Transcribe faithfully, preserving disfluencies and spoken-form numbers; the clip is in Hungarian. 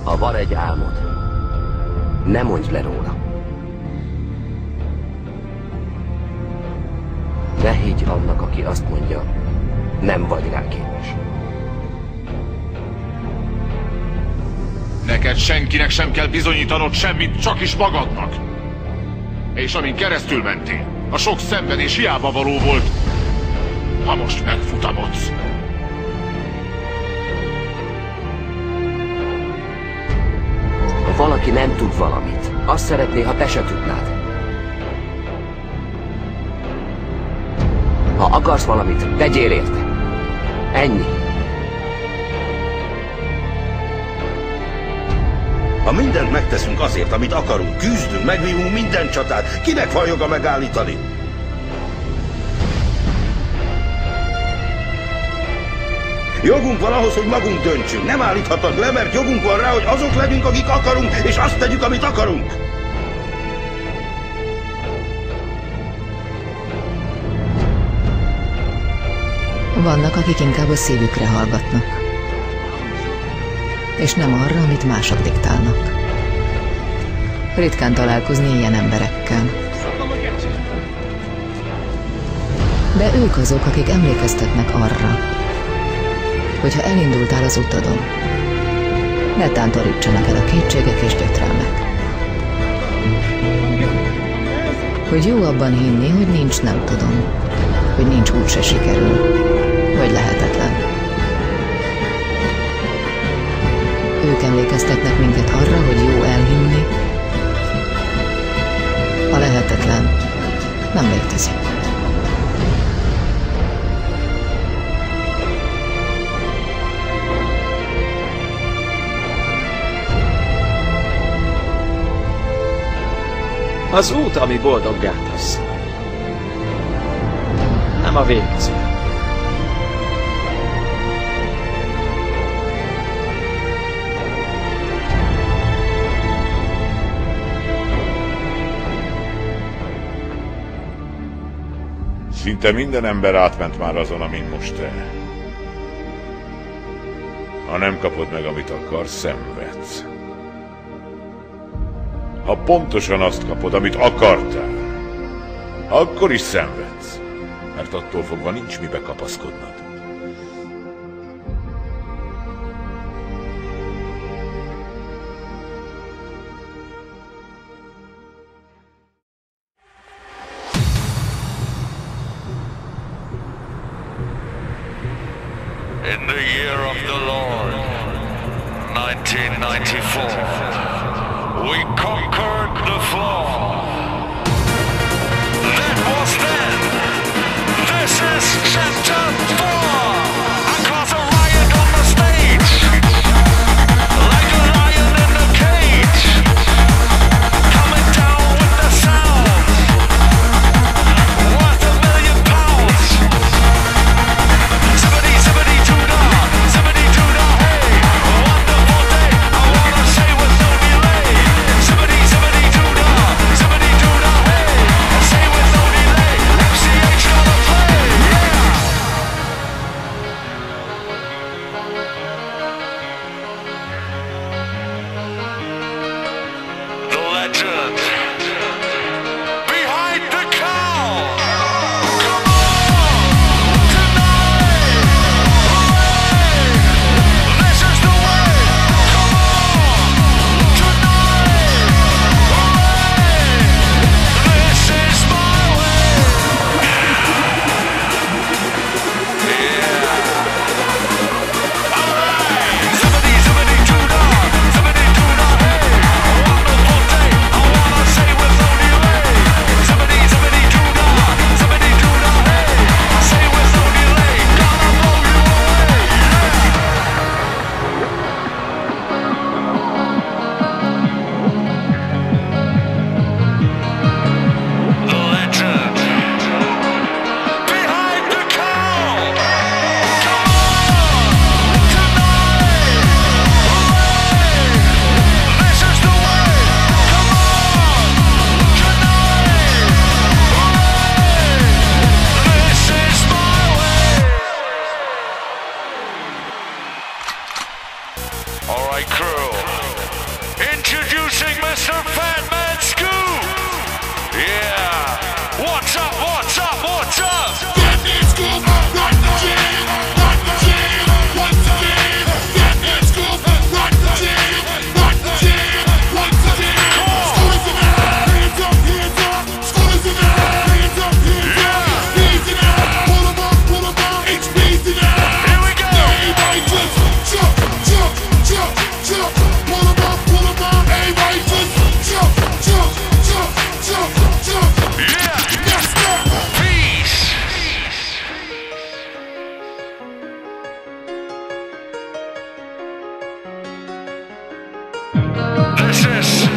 Ha van egy álmod, ne mondj le róla. Ne higgy annak, aki azt mondja, nem vagy rá képes. Neked senkinek sem kell bizonyítanod semmit, csak is magadnak. És amin keresztül mentél, a sok szenvedés hiába való volt, ha most megfutamodsz. Ha valaki nem tud valamit, azt szeretné, ha te se tudnád. Ha akarsz valamit, tegyél érte. Ennyi. Ha mindent megteszünk azért, amit akarunk, küzdünk, megvívunk minden csatát, kinek van joga megállítani? Jogunk van ahhoz, hogy magunk döntsünk. Nem állíthatnak le, mert jogunk van rá, hogy azok legyünk, akik akarunk, és azt tegyük, amit akarunk. Vannak, akik inkább a szívükre hallgatnak, és nem arra, amit mások diktálnak. Ritkán találkozni ilyen emberekkel. De ők azok, akik emlékeztetnek arra, hogyha elindultál az utadon, ne tántorítsanak el a kétségek és gyötrelmek. Hogy jó abban hinni, hogy nincs nem tudom, hogy nincs úgyse sikerül, vagy lehetetlen. Ők emlékeztetnek minket arra, hogy jó elhinni, a lehetetlen nem létezik. Az út, ami boldoggá tesz. Nem a végző. Szinte minden ember átment már azon, amin most te. Ha nem kapod meg, amit akarsz, szenvedsz. Ha pontosan azt kapod, amit akartál, akkor is szenvedsz, mert attól fogva nincs mibe kapaszkodnod. In the year of the Lord, nineteen ninety-four, we conquered the floor. That was then. This is chapter four. I cause a riot on the stage, like a lion in a cage, coming down with the sound, worth a million pounds. Zippity, zippity, doo-da, zippity, doo-da, hey, a wonderful day, I wanna say with no delay. Zippity, zippity, doo-da, zippity, doo-da, hey, say with no delay, M C H gonna play, yeah. The legend behind the cow. Come on, tonight, hooray, this is the way. Come on, tonight, hooray, this is my way. Yeah. Alright, zippity, zippity, doo-da, zippity, doo-da, hey, a wonderful day, I wanna say with no delay. Zippity, zippity, doo-da, zippity, doo-da, hey, I say with no delay, gonna blow you away, yeah. The legend behind the cow. Come on, tonight, hooray, this is the way. Come on, tonight, hooray, this is my way. All right, crew. Watch this.